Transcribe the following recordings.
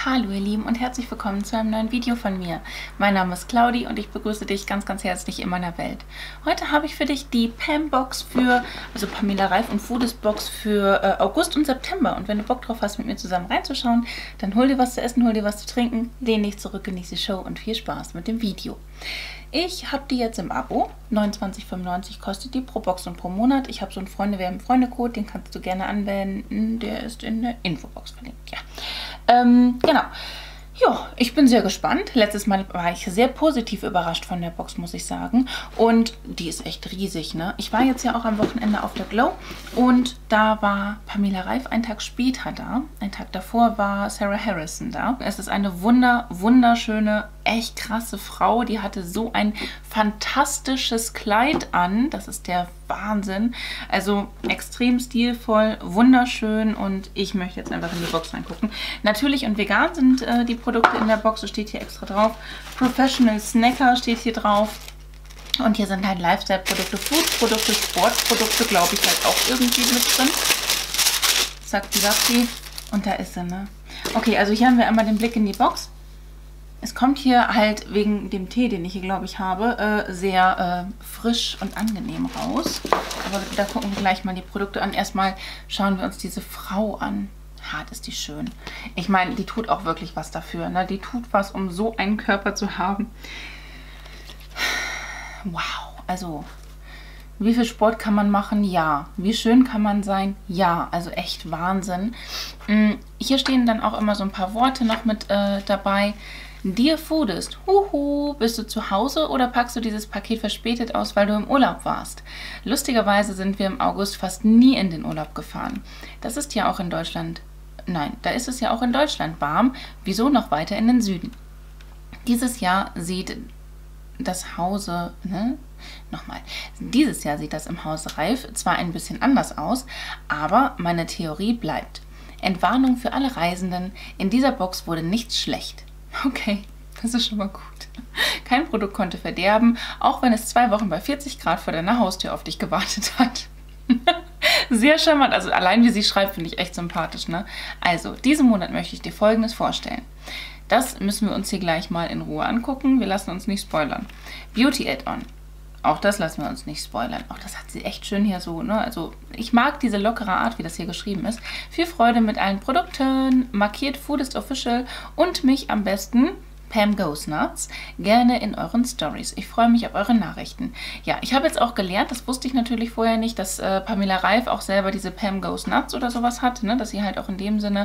Hallo ihr Lieben und herzlich willkommen zu einem neuen Video von mir. Mein Name ist Claudi und ich begrüße dich ganz, ganz herzlich in meiner Welt. Heute habe ich für dich die Pam-Box also Pamela Reif und Foodies Box für August und September. Und wenn du Bock drauf hast, mit mir zusammen reinzuschauen, dann hol dir was zu essen, hol dir was zu trinken, lehn dich zurück, genieße die Show und viel Spaß mit dem Video. Ich habe die jetzt im Abo. 29,95 kostet die pro Box und pro Monat. Ich habe so einen Freunde-Werben-Freunde-Code, den kannst du gerne anwenden. Der ist in der Infobox verlinkt. Ja. Genau. Ja, ich bin sehr gespannt. Letztes Mal war ich sehr positiv überrascht von der Box, muss ich sagen. Und die ist echt riesig, ne? Ich war jetzt ja auch am Wochenende auf der Glow und da war Pamela Reif einen Tag später da. Einen Tag davor war Sarah Harrison da. Es ist eine wunderschöne, echt krasse Frau. Die hatte so ein fantastisches Kleid an. Das ist der Wahnsinn. Also extrem stilvoll, wunderschön und ich möchte jetzt einfach in die Box reingucken. Natürlich und vegan sind die Produkte in der Box. Das steht hier extra drauf. Professional Snacker steht hier drauf. Und hier sind halt Lifestyle-Produkte, Food-Produkte, Sportprodukte, glaube ich, halt auch irgendwie mit drin. Sagt die Sappi. Und da ist sie, ne? Okay, also hier haben wir einmal den Blick in die Box. Es kommt hier halt wegen dem Tee, den ich hier, glaube ich, habe, sehr frisch und angenehm raus. Aber da gucken wir gleich mal die Produkte an. Erstmal schauen wir uns diese Frau an. Hart ist die schön. Ich meine, die tut auch wirklich was dafür, ne? Die tut was, um so einen Körper zu haben. Wow, also wie viel Sport kann man machen? Ja. Wie schön kann man sein? Ja, also echt Wahnsinn. Hier stehen dann auch immer so ein paar Worte noch mit dabei. Dear Foodist, huhu, bist du zu Hause oder packst du dieses Paket verspätet aus, weil du im Urlaub warst? Lustigerweise sind wir im August fast nie in den Urlaub gefahren. Das ist ja auch in Deutschland, nein, da ist es ja auch in Deutschland warm. Wieso noch weiter in den Süden? Dieses Jahr sieht das Hause, ne? Nochmal, dieses Jahr sieht das im Haus Reif zwar ein bisschen anders aus, aber meine Theorie bleibt. Entwarnung für alle Reisenden, in dieser Box wurde nichts schlecht. Okay, das ist schon mal gut. Kein Produkt konnte verderben, auch wenn es 2 Wochen bei 40 Grad vor deiner Haustür auf dich gewartet hat. Sehr charmant, also allein wie sie schreibt, finde ich echt sympathisch, ne? Also, diesen Monat möchte ich dir Folgendes vorstellen. Das müssen wir uns hier gleich mal in Ruhe angucken. Wir lassen uns nicht spoilern. Beauty Add-on. Auch das lassen wir uns nicht spoilern. Auch das hat sie echt schön hier so, ne? Also ich mag diese lockere Art, wie das hier geschrieben ist. Viel Freude mit allen Produkten. Markiert Foodist Official und mich am besten Pam Goes Nuts, gerne in euren Stories. Ich freue mich auf eure Nachrichten. Ja, ich habe jetzt auch gelernt, das wusste ich natürlich vorher nicht, dass Pamela Reif auch selber diese Pam Goes Nuts oder sowas hat, ne? Dass sie halt auch in dem Sinne,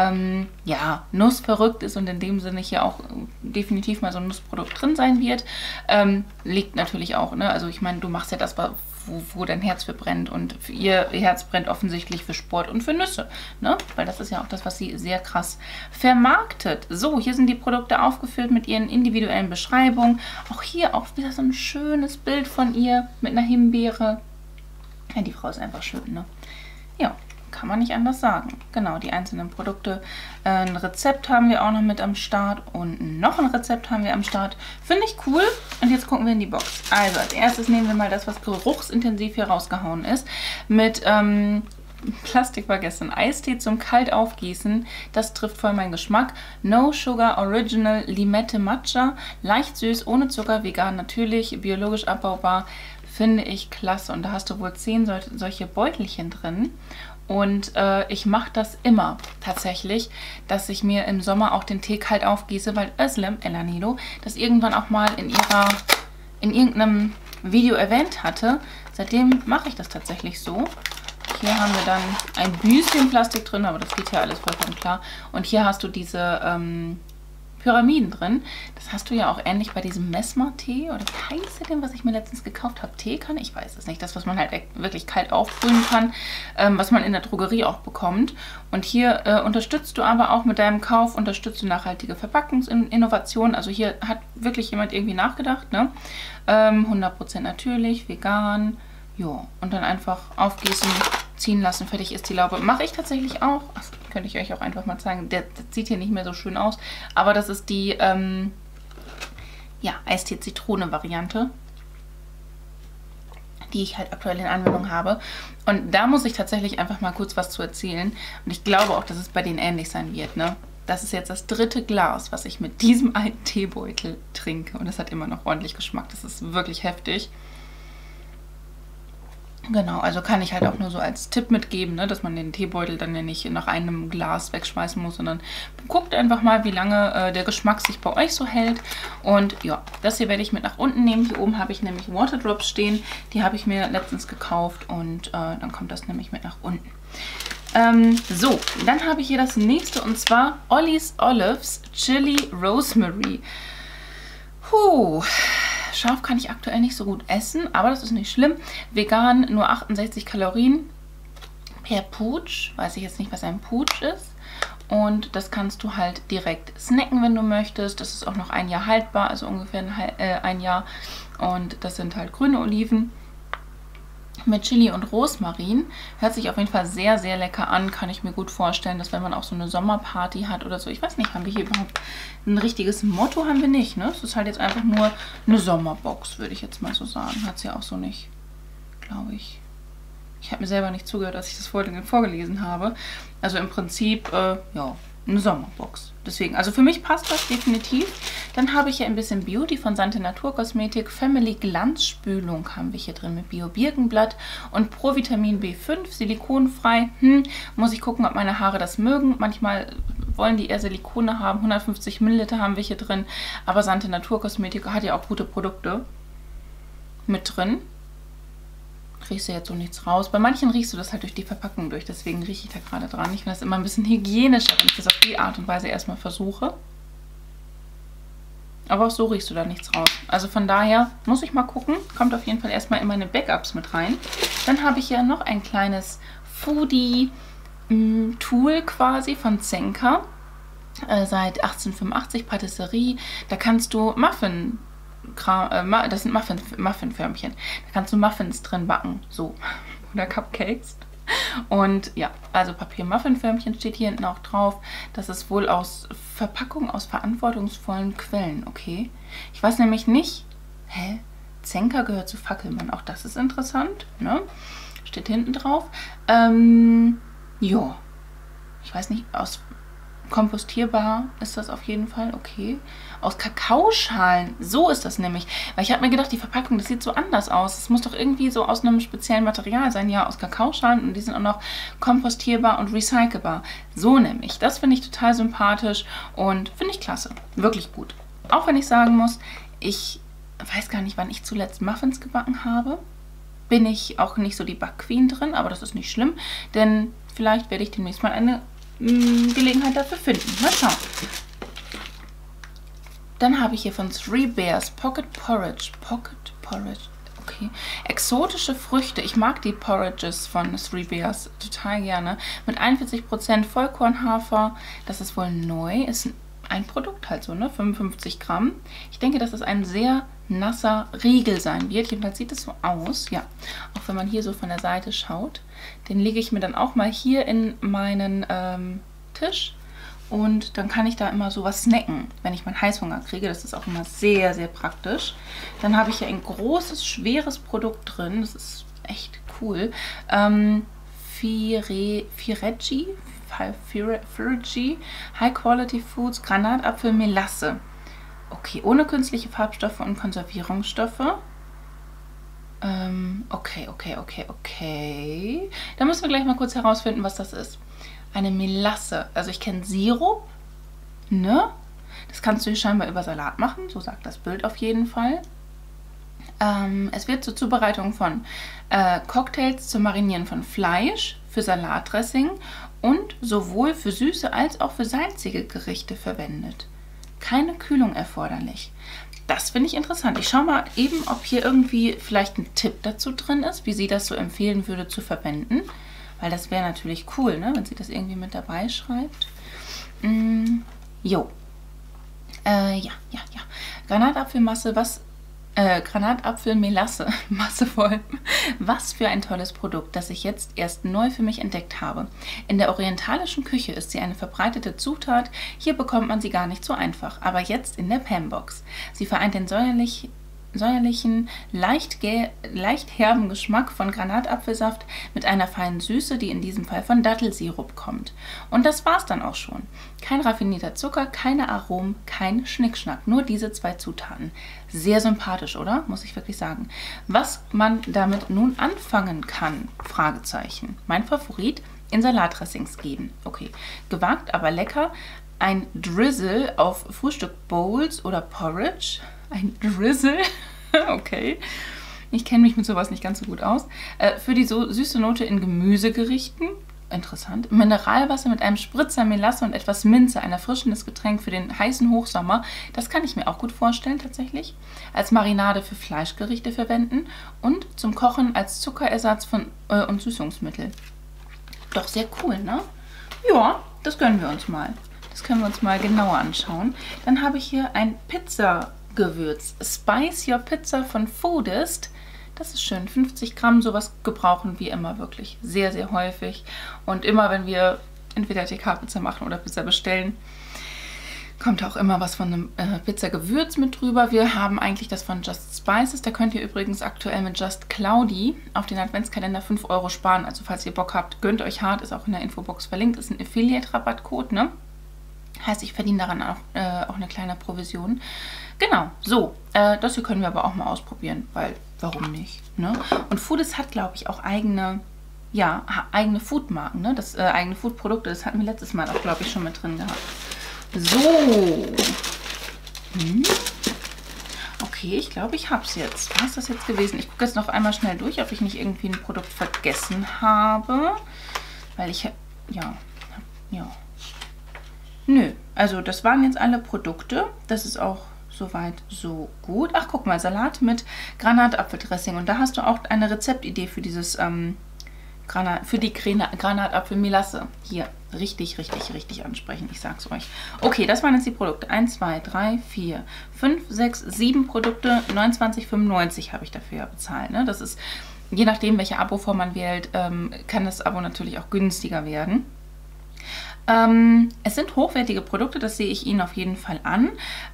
ja, nussverrückt ist und in dem Sinne hier auch definitiv mal so ein Nussprodukt drin sein wird. Liegt natürlich auch, ne? Also ich meine, du machst ja das, wo dein Herz für brennt und für ihr Herz brennt offensichtlich für Sport und für Nüsse, ne? Weil das ist ja auch das, was sie sehr krass vermarktet. So, hier sind die Produkte aufgeführt mit ihren individuellen Beschreibungen. Auch hier auch wieder so ein schönes Bild von ihr mit einer Himbeere. Ja, die Frau ist einfach schön, ne? Ja, kann man nicht anders sagen. Genau, die einzelnen Produkte. Ein Rezept haben wir auch noch mit am Start und noch ein Rezept haben wir am Start. Finde ich cool. Und jetzt gucken wir in die Box. Also als erstes nehmen wir mal das, was geruchsintensiv hier rausgehauen ist. Mit Plastik war gestern. Eistee zum kalt aufgießen. Das trifft voll meinen Geschmack. No Sugar Original Limette Matcha. Leicht süß, ohne Zucker, vegan natürlich, biologisch abbaubar. Finde ich klasse. Und da hast du wohl 10 solche Beutelchen drin. Und ich mache das immer tatsächlich, dass ich mir im Sommer auch den Tee kalt aufgieße, weil Özlem Elanido das irgendwann auch mal in irgendeinem Video erwähnt hatte. Seitdem mache ich das tatsächlich so. Hier haben wir dann ein bisschen Plastik drin, aber das geht ja alles vollkommen klar. Und hier hast du diese Pyramiden drin. Das hast du ja auch ähnlich bei diesem Mesmer-Tee. Oder wie heißt der denn, was ich mir letztens gekauft habe? Teekanne? Ich weiß es nicht. Das, was man halt wirklich kalt aufbrühen kann, was man in der Drogerie auch bekommt. Und hier unterstützt du aber auch mit deinem Kauf, unterstützt du nachhaltige Verpackungsinnovationen. Also hier hat wirklich jemand irgendwie nachgedacht, ne? 100% natürlich, vegan. Ja, und dann einfach aufgießen, ziehen lassen, fertig ist die Laube. Mache ich tatsächlich auch. Das könnte ich euch auch einfach mal zeigen. Der sieht hier nicht mehr so schön aus. Aber das ist die ja, Eistee-Zitrone-Variante, die ich halt aktuell in Anwendung habe. Und da muss ich tatsächlich einfach mal kurz was zu erzählen. Und ich glaube auch, dass es bei denen ähnlich sein wird, ne? das ist jetzt das 3. Glas, was ich mit diesem alten Teebeutel trinke. Und es hat immer noch ordentlich Geschmack. Das ist wirklich heftig. Genau, also kann ich halt auch nur so als Tipp mitgeben, ne, dass man den Teebeutel dann ja nicht nach einem Glas wegschmeißen muss, sondern guckt einfach mal, wie lange der Geschmack sich bei euch so hält. Und ja, das hier werde ich mit nach unten nehmen. Hier oben habe ich nämlich Waterdrops stehen. Die habe ich mir letztens gekauft und dann kommt das nämlich mit nach unten. So, dann habe ich hier das nächste und zwar Ollie's Olives Chili Rosemary. Scharf kann ich aktuell nicht so gut essen, aber das ist nicht schlimm. Vegan, nur 68 Kalorien per Pooch. Weiß ich jetzt nicht, was ein Pooch ist. Und das kannst du halt direkt snacken, wenn du möchtest. Das ist auch noch 1 Jahr haltbar, also ungefähr ein Jahr. Und das sind halt grüne Oliven mit Chili und Rosmarin. Hört sich auf jeden Fall sehr, sehr lecker an. Kann ich mir gut vorstellen, dass wenn man auch so eine Sommerparty hat oder so. Ich weiß nicht, haben wir hier überhaupt ein richtiges Motto? Haben wir nicht, ne? Es ist halt jetzt einfach nur eine Sommerbox, würde ich jetzt mal so sagen. Hat es ja auch so nicht, glaube ich. Ich habe mir selber nicht zugehört, als ich das vorgelesen habe. Also im Prinzip, ja, eine Sommerbox. Deswegen, also für mich passt das definitiv. Dann habe ich hier ein bisschen Beauty von Sante Naturkosmetik. Family Glanzspülung haben wir hier drin mit Bio-Birkenblatt und Provitamin B5, silikonfrei. Muss ich gucken, ob meine Haare das mögen. Manchmal wollen die eher Silikone haben. 150 Milliliter haben wir hier drin. Aber Sante Naturkosmetik hat ja auch gute Produkte mit drin. Riechst du jetzt so nichts raus. Bei manchen riechst du das halt durch die Verpackung durch, deswegen rieche ich da gerade dran. Ich finde das immer ein bisschen hygienischer, wenn ich das auf die Art und Weise erstmal versuche. Aber auch so riechst du da nichts raus. Also von daher muss ich mal gucken. Kommt auf jeden Fall erstmal in meine Backups mit rein. Dann habe ich ja noch ein kleines Foodie-Tool quasi von Zenka. Seit 1885, Patisserie. Da kannst du das sind Muffinförmchen. Da kannst du Muffins drin backen, so. Oder Cupcakes. Und ja, also Papier-Muffinförmchen steht hier hinten auch drauf. Das ist wohl aus Verpackung aus verantwortungsvollen Quellen, okay. Ich weiß nämlich nicht, Zenka gehört zu Fackelmann, auch das ist interessant, ne? Steht hinten drauf. Ja, ich weiß nicht, aus kompostierbar ist das auf jeden Fall, okay. Aus Kakaoschalen, so ist das nämlich. Weil ich habe mir gedacht, die Verpackung, das sieht so anders aus. Es muss doch irgendwie so aus einem speziellen Material sein. Ja, aus Kakaoschalen und die sind auch noch kompostierbar und recycelbar. So nämlich. Das finde ich total sympathisch und finde ich klasse. Wirklich gut. Auch wenn ich sagen muss, ich weiß gar nicht, wann ich zuletzt Muffins gebacken habe. Bin ich auch nicht so die Backqueen drin, aber das ist nicht schlimm, denn vielleicht werde ich demnächst mal eine Gelegenheit dafür finden. Mal schauen. Dann habe ich hier von Three Bears Pocket Porridge. Pocket Porridge. Okay. Exotische Früchte. Ich mag die Porridges von Three Bears total gerne. Mit 41% Vollkornhafer. Das ist wohl neu. Ist ein Produkt halt so, ne? 55 Gramm. Ich denke, dass es ein sehr nasser Riegel sein wird. Jedenfalls sieht es so aus. Ja, auch wenn man hier so von der Seite schaut. Den lege ich mir dann auch mal hier in meinen Tisch. Und dann kann ich da immer sowas snacken, wenn ich meinen Heißhunger kriege. Das ist auch immer sehr, sehr praktisch. Dann habe ich hier ein großes, schweres Produkt drin. Das ist echt cool. Fireggi, High Quality Foods, Granatapfel, Melasse. Okay, ohne künstliche Farbstoffe und Konservierungsstoffe. Okay. Da müssen wir gleich mal kurz herausfinden, was das ist. Eine Melasse. Also ich kenne Sirup, ne? Das kannst du hier scheinbar über Salat machen, so sagt das Bild auf jeden Fall. Es wird zur Zubereitung von Cocktails, zum Marinieren von Fleisch, für Salatdressing und sowohl für süße als auch für salzige Gerichte verwendet. Keine Kühlung erforderlich. Das finde ich interessant. Ich schaue mal eben, ob hier irgendwie vielleicht ein Tipp dazu drin ist, wie sie das so empfehlen würde zu verwenden. Weil das wäre natürlich cool, ne, wenn sie das irgendwie mit dabei schreibt. Ja. Granatapfelmasse, Granatapfelmelasse, massevoll. Was für ein tolles Produkt, das ich jetzt erst neu für mich entdeckt habe. In der orientalischen Küche ist sie eine verbreitete Zutat. Hier bekommt man sie gar nicht so einfach, aber jetzt in der Pambox. Sie vereint den säuerlichen, leicht herben Geschmack von Granatapfelsaft mit einer feinen Süße, die in diesem Fall von Dattelsirup kommt. Und das war's dann auch schon. Kein raffinierter Zucker, keine Aromen, kein Schnickschnack, nur diese 2 Zutaten. Sehr sympathisch, oder? Muss ich wirklich sagen. Was man damit nun anfangen kann? Fragezeichen. Mein Favorit, in Salatdressings geben. Okay, gewagt, aber lecker. Ein Drizzle auf Frühstückbowls oder Porridge. Ein Drizzle? Okay. Ich kenne mich mit sowas nicht ganz so gut aus. Für die süße Note in Gemüsegerichten. Interessant. Mineralwasser mit einem Spritzer Melasse und etwas Minze. Ein erfrischendes Getränk für den heißen Hochsommer. Das kann ich mir auch gut vorstellen, tatsächlich. Als Marinade für Fleischgerichte verwenden. Und zum Kochen als Zuckerersatz und Süßungsmittel. Doch sehr cool, ne? Ja, das gönnen wir uns mal. Das können wir uns mal genauer anschauen. Dann habe ich hier ein Pizzagewürz. Spice Your Pizza von Foodist. Das ist schön. 50 Gramm, sowas gebrauchen wir immer wirklich sehr, sehr häufig. Und immer, wenn wir entweder TK-Pizza machen oder Pizza bestellen, kommt auch immer was von einem Pizzagewürz mit drüber. Wir haben eigentlich das von Just Spices. Da könnt ihr übrigens aktuell mit Just Cloudy auf den Adventskalender 5 € sparen. Also falls ihr Bock habt, gönnt euch hart. Ist auch in der Infobox verlinkt. Ist ein Affiliate-Rabattcode, ne? Heißt, ich verdiene daran auch eine kleine Provision. Genau, so. Das hier können wir aber auch mal ausprobieren, weil warum nicht, ne? Und Foodist hat, glaube ich, auch eigene Foodmarken, ne? Eigene Foodprodukte. Das hatten wir letztes Mal auch, glaube ich, schon mit drin gehabt. So. Okay, ich glaube, ich habe es jetzt. Was ist das jetzt gewesen? Ich gucke jetzt noch einmal schnell durch, ob ich nicht irgendwie ein Produkt vergessen habe. Weil ich... Ja. Nö, also das waren jetzt alle Produkte. Das ist auch soweit so gut. Ach, guck mal, Salat mit Granatapfeldressing. Und da hast du auch eine Rezeptidee für dieses Granatapfelmelasse. Hier, richtig ansprechen, ich sag's euch. Okay, das waren jetzt die Produkte. 1, 2, 3, 4, 5, 6, 7 Produkte. 29,95 habe ich dafür bezahlt. Ne? Das ist, je nachdem, welche Abo-Form man wählt, kann das Abo natürlich auch günstiger werden. Es sind hochwertige Produkte, das sehe ich Ihnen auf jeden Fall an.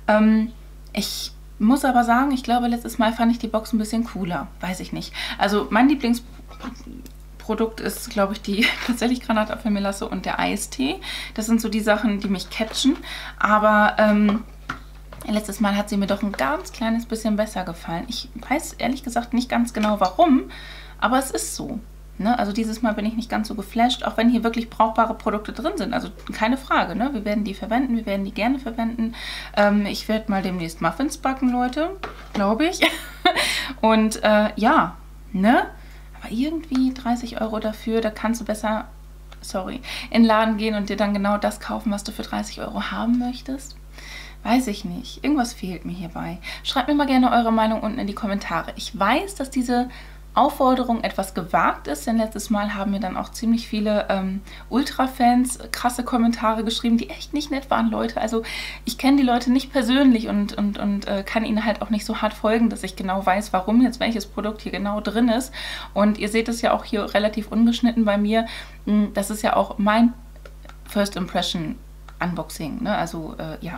Ich muss aber sagen, ich glaube, letztes Mal fand ich die Box ein bisschen cooler. Weiß ich nicht. Also mein Lieblingsprodukt ist, glaube ich, tatsächlich Granatapfelmelasse und der Eistee. Das sind so die Sachen, die mich catchen. Aber letztes Mal hat sie mir doch ein ganz kleines bisschen besser gefallen. Ich weiß ehrlich gesagt nicht ganz genau warum, aber es ist so. Ne? Also dieses Mal bin ich nicht ganz so geflasht, auch wenn hier wirklich brauchbare Produkte drin sind. Also keine Frage, ne? Wir werden die verwenden, wir werden die gerne verwenden. Ich werde mal demnächst Muffins backen, Leute, glaube ich. Und ja, ne? Aber irgendwie 30 € dafür, da kannst du besser, in den Laden gehen und dir dann genau das kaufen, was du für 30 € haben möchtest. Weiß ich nicht. Irgendwas fehlt mir hierbei. Schreibt mir mal gerne eure Meinung unten in die Kommentare. Ich weiß, dass diese Aufforderung etwas gewagt ist, denn letztes Mal haben mir dann auch ziemlich viele Ultra-Fans krasse Kommentare geschrieben, die echt nicht nett waren, Leute. Also ich kenne die Leute nicht persönlich und kann ihnen halt auch nicht so hart folgen, dass ich genau weiß, warum jetzt welches Produkt hier genau drin ist. Und ihr seht es ja auch hier relativ ungeschnitten bei mir. Das ist ja auch mein First Impression Unboxing, ne? Also ja,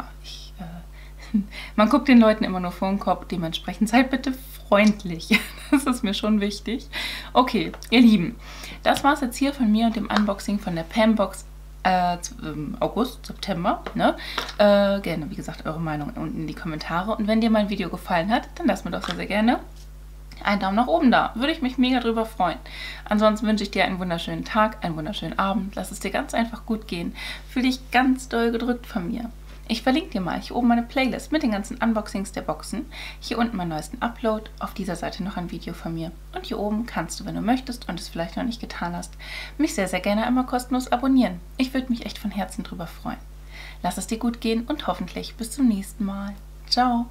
man guckt den Leuten immer nur vor den Kopf, dementsprechend seid bitte freundlich. Das ist mir schon wichtig. Okay, ihr Lieben, das war es jetzt hier von mir und dem Unboxing von der Pambox August, September. Ne? Gerne, wie gesagt, eure Meinung unten in die Kommentare. Und wenn dir mein Video gefallen hat, dann lasst mir doch sehr, sehr gerne einen Daumen nach oben da. Würde ich mich mega drüber freuen. Ansonsten wünsche ich dir einen wunderschönen Tag, einen wunderschönen Abend. Lass es dir ganz einfach gut gehen. Fühl dich ganz doll gedrückt von mir. Ich verlinke dir mal hier oben meine Playlist mit den ganzen Unboxings der Boxen. Hier unten meinen neuesten Upload. Auf dieser Seite noch ein Video von mir. Und hier oben kannst du, wenn du möchtest und es vielleicht noch nicht getan hast, mich sehr, sehr gerne einmal kostenlos abonnieren. Ich würde mich echt von Herzen drüber freuen. Lass es dir gut gehen und hoffentlich bis zum nächsten Mal. Ciao!